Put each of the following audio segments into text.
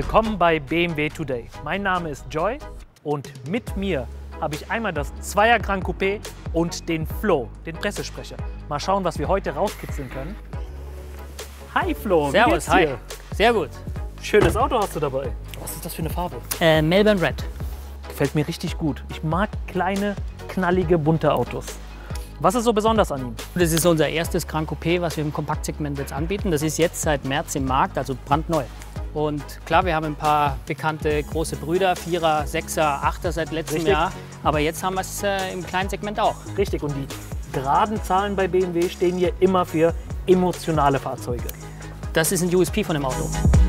Willkommen bei BMW Today. Mein Name ist Joy und mit mir habe ich einmal das Zweier Gran Coupé und den Flo, den Pressesprecher. Mal schauen, was wir heute rauskitzeln können. Hi Flo, Servus, wie geht's hi. dir? Sehr gut. Schönes Auto hast du dabei. Was ist das für eine Farbe? Melbourne Red. Gefällt mir richtig gut. Ich mag kleine, knallige, bunte Autos. Was ist so besonders an ihm? Das ist unser erstes Gran Coupé, was wir im Kompaktsegment jetzt anbieten. Das ist jetzt seit März im Markt, also brandneu. Und klar, wir haben ein paar bekannte große Brüder, 4er, 6er, 8er seit letztem Richtig. Jahr. Aber jetzt haben wir es im kleinen Segment auch. Richtig, und die geraden Zahlen bei BMW stehen hier immer für emotionale Fahrzeuge. Das ist ein USP von dem Auto.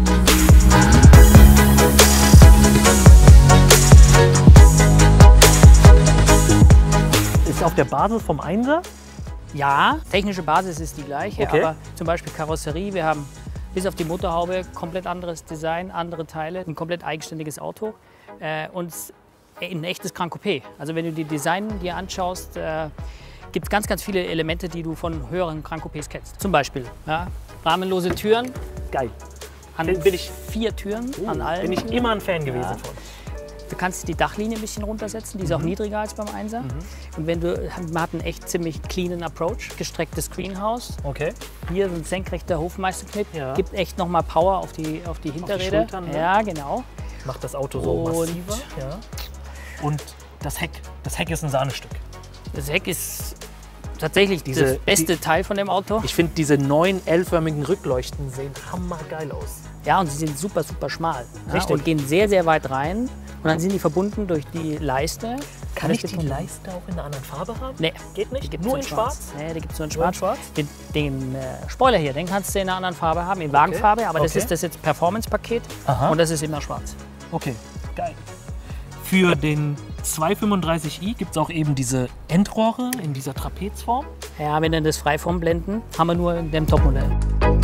Ist auf der Basis vom 1er? Ja, technische Basis ist die gleiche, Okay. aber zum Beispiel Karosserie, wir haben bis auf die Motorhaube komplett anderes Design, andere Teile, ein komplett eigenständiges Auto und ein echtes Gran Coupé. Also wenn du die Design dir anschaust, gibt es ganz, ganz viele Elemente, die du von höheren Gran Coupés kennst. Zum Beispiel rahmenlose Türen, Geil. an Bin ich- 4 Türen an allen. Bin ich immer ein Fan gewesen Ja. von. Du kannst die Dachlinie ein bisschen runtersetzen, die ist auch niedriger als beim 1er. Und wenn man hat einen echt ziemlich cleanen Approach, gestrecktes Screenhouse. Okay. Hier so ein senkrechter Hofmeisterknipp, Ja. gibt echt noch mal Power auf die Hinterräder. Schultern, ne? Ja, genau. Macht das Auto so Und- massiver. Ja. Und das Heck. Das Heck ist ein Sahnestück. Das Heck ist tatsächlich das Diese- beste Teil von dem Auto. Ich finde, diese neuen L-förmigen Rückleuchten sehen hammergeil aus. Ja, und sie sind super, super schmal. Ja, Richtig. und gehen sehr, sehr weit rein. Und dann sind die verbunden durch die Leiste. Kann Und ich das die gibt- Leiste auch in einer anderen Farbe haben? Nee, Geht nicht? die gibt's Nur in schwarz? Nee, die gibt es nur in Nur in schwarz. schwarz? Den Spoiler hier, den kannst du in einer anderen Farbe haben, in Wagenfarbe. Aber das Okay. ist das jetzt Performance-Paket Aha. und das ist immer schwarz. Okay, geil. Für den 235i gibt es auch eben diese Endrohre in dieser Trapezform. Ja, wenn dann das Freiformblenden, haben wir nur in dem Topmodell.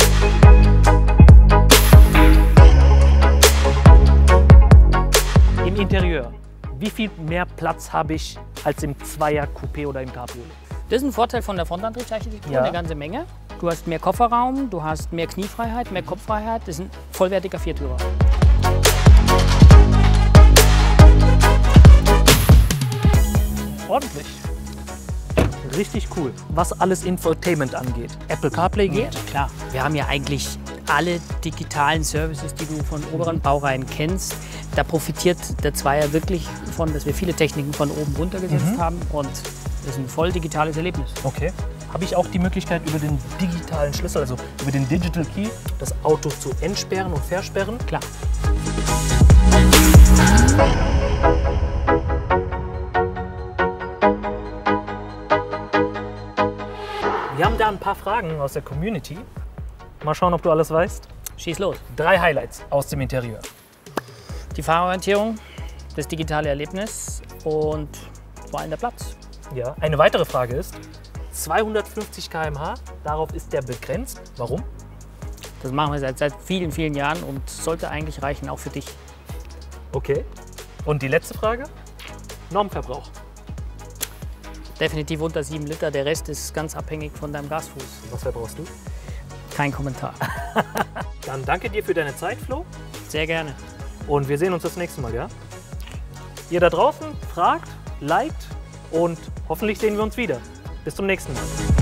Im Interieur, wie viel mehr Platz habe ich als im Zweier Coupé oder im Cabrio? Das ist ein Vorteil von der Frontantriebsarchitektur, Ja. eine ganze Menge. Du hast mehr Kofferraum, du hast mehr Kniefreiheit, mehr Kopffreiheit. Das ist ein vollwertiger Viertürer. Ordentlich. Richtig cool. Was alles Infotainment angeht. Apple CarPlay geht. Klar, wir haben ja eigentlich alle digitalen Services, die du von oberen Baureihen kennst. Da profitiert der Zweier wirklich von, dass wir viele Techniken von oben runter gesetzt haben und das ist ein voll digitales Erlebnis. Okay. Habe ich auch die Möglichkeit, über den digitalen Schlüssel, also über den Digital Key, das Auto zu entsperren und versperren? Klar. Wir haben da ein paar Fragen aus der Community. Mal schauen, ob du alles weißt. Schieß los. 3 Highlights aus dem Interieur. Die Fahrorientierung, das digitale Erlebnis und vor allem der Platz. Ja. Eine weitere Frage ist, 250 km/h, darauf ist der begrenzt. Warum? Das machen wir seit vielen, vielen Jahren und sollte eigentlich reichen, auch für dich. Okay. Und die letzte Frage? Normverbrauch. Definitiv unter 7 Liter, der Rest ist ganz abhängig von deinem Gasfuß. Was verbrauchst du? Kein Kommentar. Dann danke dir für deine Zeit, Flo. Sehr gerne. Und wir sehen uns das nächste Mal, ja? Ihr da draußen fragt, liked und hoffentlich sehen wir uns wieder. Bis zum nächsten Mal.